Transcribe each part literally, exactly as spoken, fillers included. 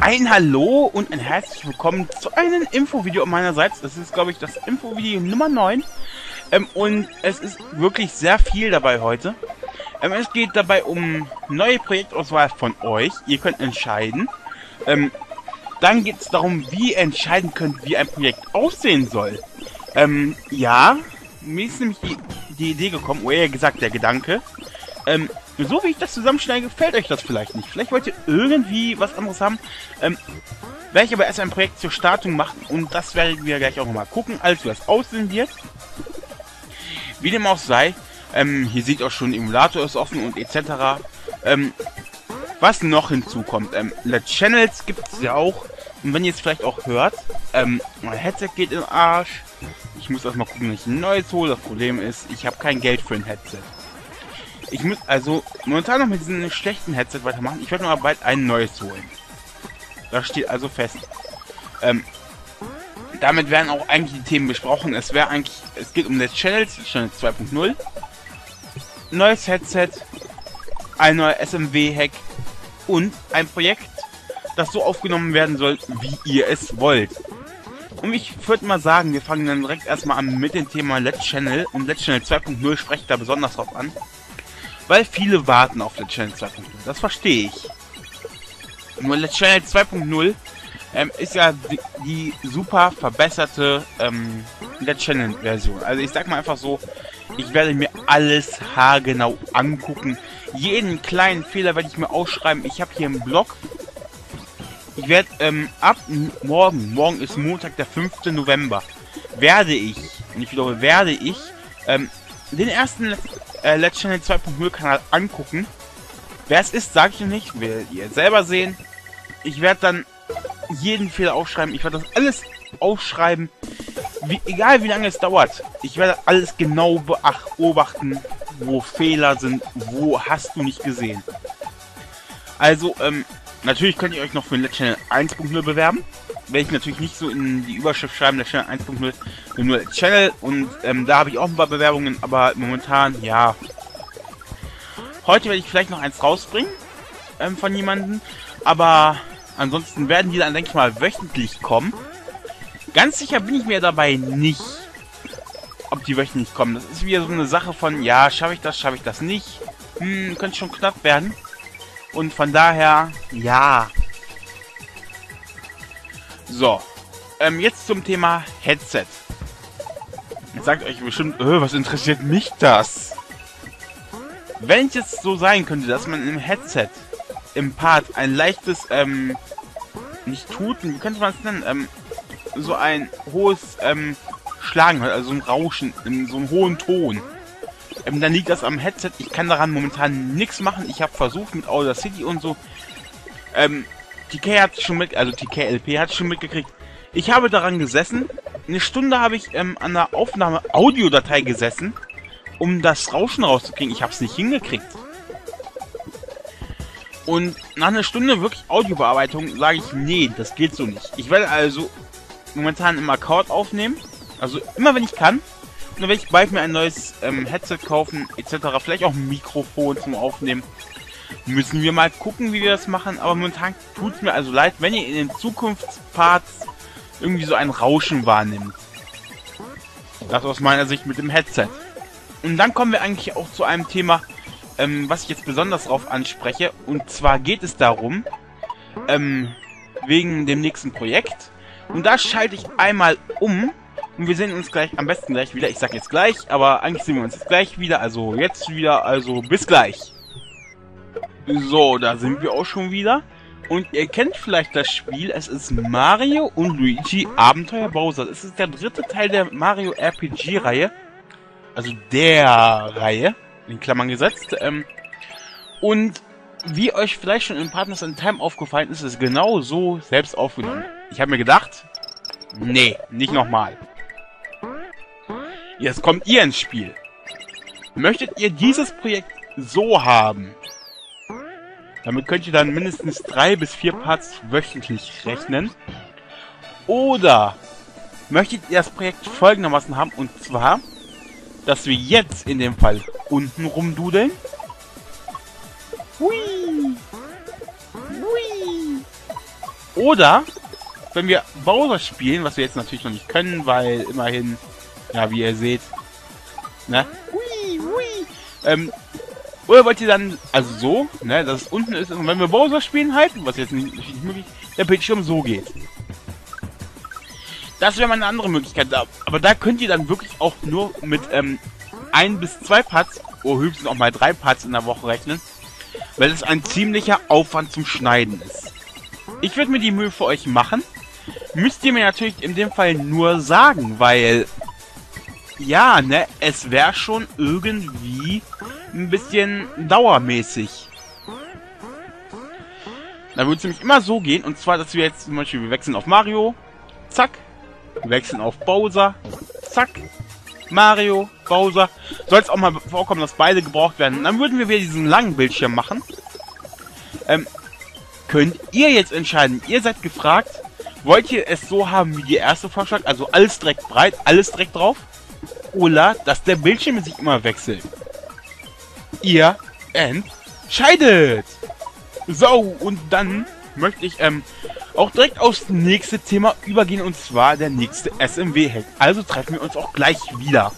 Ein Hallo und ein herzlich willkommen zu einem Infovideo meinerseits. Das ist, glaube ich, das Infovideo Nummer neun. Ähm, und es ist wirklich sehr viel dabei heute. Ähm, es geht dabei um neue Projektauswahl von euch. Ihr könnt entscheiden. Ähm, dann geht es darum, wie ihr entscheiden könnt, wie ein Projekt aussehen soll. Ähm, ja, mir ist nämlich die, die Idee gekommen, oder eher gesagt der Gedanke. Ähm, so wie ich das zusammenschneide, gefällt euch das vielleicht nicht. Vielleicht wollt ihr irgendwie was anderes haben. Ähm, werde ich aber erst ein Projekt zur Startung machen und das werden wir gleich auch nochmal gucken, als wie das aussehen wird. Wie dem auch sei, ähm, hier seht ihr auch schon, Emulator ist offen und et cetera. Ähm, was noch hinzukommt, ähm, Let's Channels gibt es ja auch. Und wenn ihr es vielleicht auch hört, ähm, mein Headset geht im Arsch. Ich muss erstmal gucken, dass ich ein neues hole. Das Problem ist, ich habe kein Geld für ein Headset. Ich muss also momentan noch mit diesem schlechten Headset weitermachen. Ich werde mir aber bald ein neues holen. Das steht also fest. Ähm, damit werden auch eigentlich die Themen besprochen. Es wäre eigentlich, es geht um Let's Channels, Channels zwei punkt null. Neues Headset, ein neuer S M W-Hack und ein Projekt, das so aufgenommen werden soll, wie ihr es wollt. Und ich würde mal sagen, wir fangen dann direkt erstmal an mit dem Thema Let's Channel. Und Let's Channel zwei punkt null spreche ich da besonders drauf an. Weil viele warten auf Let's Channel zwei punkt null. Das verstehe ich. Nur Let's Channel zwei punkt null ähm, ist ja die, die super verbesserte ähm, Let's Channel Version. Also ich sag mal einfach so, ich werde mir alles haargenau angucken. Jeden kleinen Fehler werde ich mir ausschreiben. Ich habe hier einen Blog. Ich werde ähm, ab morgen, morgen ist Montag, der fünfte November, werde ich, und ich wiederhole, werde ich ähm, den ersten Let's Äh, Let's Channel zwei punkt null Kanal angucken. Wer es ist, sage ich noch nicht. Werdet ihr selber sehen. Ich werde dann jeden Fehler aufschreiben. Ich werde das alles aufschreiben. Wie, egal wie lange es dauert. Ich werde alles genau beobachten, wo Fehler sind, wo hast du nicht gesehen. Also, ähm, natürlich könnt ihr euch noch für den Let's Channel eins punkt null bewerben. Werde ich natürlich nicht so in die Überschrift schreiben, Let's Channel eins punkt null, nur Let's Channel. Und ähm, da habe ich auch ein paar Bewerbungen, aber momentan, ja. Heute werde ich vielleicht noch eins rausbringen ähm, von jemandem, aber ansonsten werden die dann, denke ich mal, wöchentlich kommen. Ganz sicher bin ich mir dabei nicht, ob die wöchentlich kommen. Das ist wieder so eine Sache von, ja, schaffe ich das, schaffe ich das nicht. Hm, könnte schon knapp werden. Und von daher, ja. So, ähm, jetzt zum Thema Headset. Jetzt sagt euch bestimmt, öh, was interessiert mich das? Wenn es jetzt so sein könnte, dass man im Headset, im Part, ein leichtes, ähm, nicht Tuten, wie könnte man es nennen, ähm, so ein hohes, ähm, Schlagen hört, also so ein Rauschen, in so einem hohen Ton. Ähm, dann liegt das am Headset. Ich kann daran momentan nichts machen. Ich habe versucht mit Audacity und so, ähm, T K hat schon mit, also T K L P hat schon mitgekriegt. Ich habe daran gesessen. Eine Stunde habe ich ähm, an der Aufnahme Audiodatei gesessen, um das Rauschen rauszukriegen. Ich habe es nicht hingekriegt. Und nach einer Stunde wirklich Audiobearbeitung sage ich, nee, das geht so nicht. Ich werde also momentan im Account aufnehmen. Also immer wenn ich kann. Und dann werde ich bald mir ein neues ähm, Headset kaufen, et cetera. Vielleicht auch ein Mikrofon zum Aufnehmen. Müssen wir mal gucken, wie wir das machen. Aber momentan tut es mir also leid, wenn ihr in den Zukunftsparts irgendwie so ein Rauschen wahrnimmt. Das aus meiner Sicht mit dem Headset. Und dann kommen wir eigentlich auch zu einem Thema, ähm, was ich jetzt besonders drauf anspreche. Und zwar geht es darum, ähm, wegen dem nächsten Projekt. Und da schalte ich einmal um. Und wir sehen uns gleich, am besten gleich wieder. Ich sag jetzt gleich, aber eigentlich sehen wir uns jetzt gleich wieder. Also jetzt wieder, also bis gleich. So, da sind wir auch schon wieder. Und ihr kennt vielleicht das Spiel. Es ist Mario und Luigi Abenteuer Bowser. Es ist der dritte Teil der Mario R P G-Reihe. Also der Reihe, in Klammern gesetzt. Ähm, und wie euch vielleicht schon in Partners in Time aufgefallen ist, ist es genau so selbst aufgenommen. Ich habe mir gedacht, nee, nicht nochmal. Jetzt kommt ihr ins Spiel. Möchtet ihr dieses Projekt so haben? Damit könnt ihr dann mindestens drei bis vier Parts wöchentlich rechnen. Oder möchtet ihr das Projekt folgendermaßen haben, und zwar, dass wir jetzt in dem Fall unten rumdudeln. Hui! Hui! Oder, wenn wir Bowser spielen, was wir jetzt natürlich noch nicht können, weil immerhin, ja, wie ihr seht, ne? Hui, hui. Ähm, oder wollt ihr dann, also so, ne, dass es unten ist, und wenn wir Bowser spielen halt, was jetzt nicht, nicht möglich, der Bildschirm so geht. Das wäre mal eine andere Möglichkeit, aber da könnt ihr dann wirklich auch nur mit ähm, ein bis zwei Parts, oder höchstens auch mal drei Parts in der Woche rechnen, weil es ein ziemlicher Aufwand zum Schneiden ist. Ich würde mir die Mühe für euch machen, müsst ihr mir natürlich in dem Fall nur sagen, weil, ja, ne, es wäre schon irgendwie ein bisschen dauermäßig. Da würde es nämlich immer so gehen, und zwar, dass wir jetzt zum Beispiel, wir wechseln auf Mario, zack, wir wechseln auf Bowser, zack, Mario, Bowser. Soll es auch mal vorkommen, dass beide gebraucht werden. Dann würden wir wieder diesen langen Bildschirm machen. Ähm, könnt ihr jetzt entscheiden. Ihr seid gefragt, wollt ihr es so haben wie die erste Vorschlag, also alles direkt breit, alles direkt drauf? Oder, dass der Bildschirm sich immer wechselt? Ihr entscheidet! So, und dann möchte ich ähm, auch direkt aufs nächste Thema übergehen, und zwar der nächste S M W-Hack. Also treffen wir uns auch gleich wieder.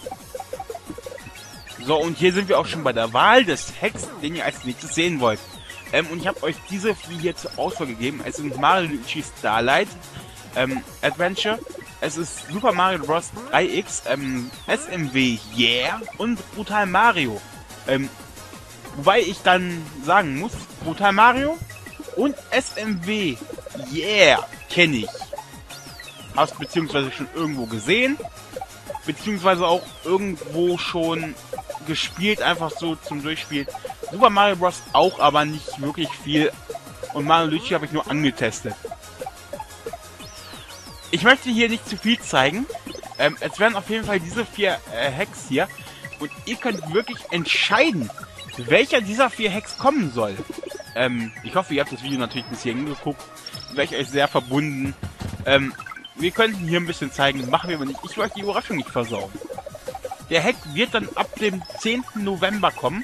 So, und hier sind wir auch schon bei der Wahl des Hacks, den ihr als nächstes sehen wollt. Ähm, und ich habe euch diese vier hier zur Auswahl gegeben. Es sind Mario Luigi Starlight ähm, Adventure, es ist Super Mario Bros. drei X, ähm, S M W Yeah und Brutal Mario. Ähm, wobei ich dann sagen muss, Brutal Mario und S M W Yeah kenne ich. Hast beziehungsweise schon irgendwo gesehen, beziehungsweise auch irgendwo schon gespielt, einfach so zum Durchspielen. Super Mario Bros. Auch, aber nicht wirklich viel. Und Mario Luigi habe ich nur angetestet. Ich möchte hier nicht zu viel zeigen. Ähm, es werden auf jeden Fall diese vier äh, Hacks hier. Und ihr könnt wirklich entscheiden, welcher dieser vier Hacks kommen soll. Ähm, ich hoffe, ihr habt das Video natürlich bis hierhin geguckt. Wäre ich euch sehr verbunden. Ähm, wir könnten hier ein bisschen zeigen, machen wir aber nicht. Ich will euch die Überraschung nicht versauen. Der Hack wird dann ab dem zehnten November kommen.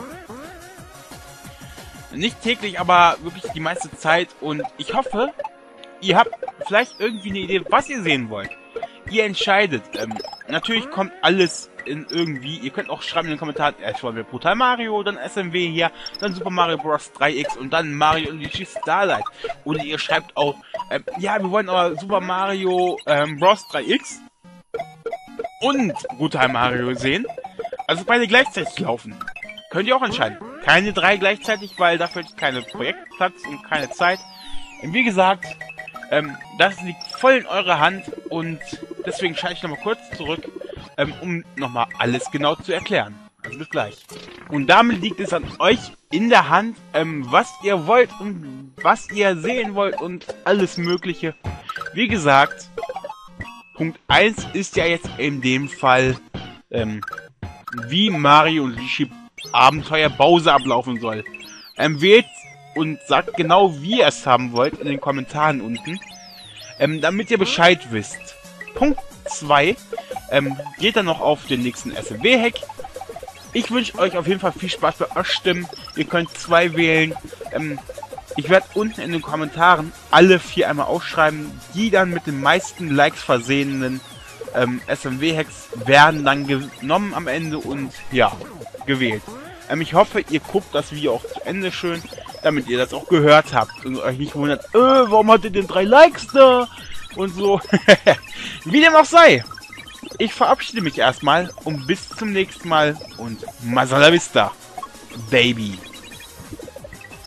Nicht täglich, aber wirklich die meiste Zeit. Und ich hoffe, ihr habt vielleicht irgendwie eine Idee, was ihr sehen wollt. Ihr entscheidet. Ähm, natürlich kommt alles in irgendwie. Ihr könnt auch schreiben in den Kommentaren, erst wollen wir Brutal Mario, dann S M W hier, dann Super Mario Bros. drei X und dann Mario und Luigi Starlight. Oder ihr schreibt auch, ähm, ja, wir wollen aber Super Mario ähm, Bros. drei X und Brutal Mario sehen. Also beide gleichzeitig laufen. Könnt ihr auch entscheiden. Keine drei gleichzeitig, weil dafür ist keine Projektplatz und keine Zeit. Und wie gesagt, ähm, das liegt voll in eurer Hand und deswegen schalte ich nochmal kurz zurück, ähm, um nochmal alles genau zu erklären. Also bis gleich. Und damit liegt es an euch in der Hand, ähm, was ihr wollt und was ihr sehen wollt und alles Mögliche. Wie gesagt, Punkt eins ist ja jetzt in dem Fall, ähm, wie Mario und Luigi Abenteuer Bowser ablaufen soll. Ähm, wählt und sagt genau, wie ihr es haben wollt in den Kommentaren unten, ähm, damit ihr Bescheid wisst. Punkt zwei, ähm, geht dann noch auf den nächsten S M W-Hack. Ich wünsche euch auf jeden Fall viel Spaß bei euch Stimmen. Ihr könnt zwei wählen. Ähm, ich werde unten in den Kommentaren alle vier einmal aufschreiben. Die dann mit den meisten Likes versehenen ähm, S M W-Hacks werden dann genommen am Ende und ja, gewählt. Ähm, ich hoffe, ihr guckt das Video auch zu Ende schön, damit ihr das auch gehört habt und euch nicht wundert, äh, warum hat ihr denn drei Likes da? Und so. Wie dem auch sei. Ich verabschiede mich erstmal und bis zum nächsten Mal und Masala Vista, Baby.